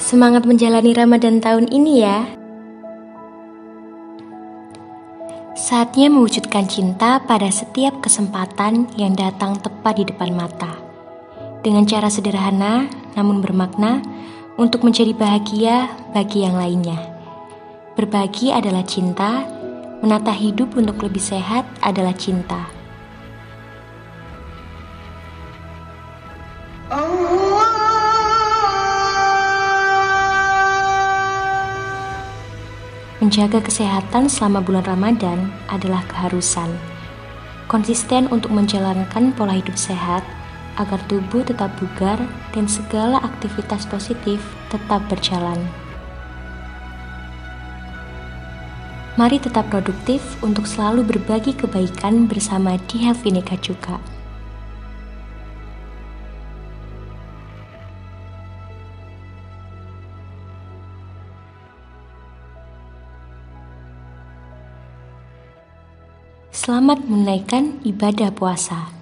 Semangat menjalani Ramadan tahun ini ya. Saatnya mewujudkan cinta pada setiap kesempatan yang datang tepat di depan mata. Dengan cara sederhana namun bermakna untuk menjadi bahagia bagi yang lainnya. Berbagi adalah cinta, menata hidup untuk lebih sehat adalah cinta. Menjaga kesehatan selama bulan Ramadan adalah keharusan. Konsisten untuk menjalankan pola hidup sehat agar tubuh tetap bugar dan segala aktivitas positif tetap berjalan. Mari tetap produktif untuk selalu berbagi kebaikan bersama di Healthinika juga. Selamat menunaikan ibadah puasa.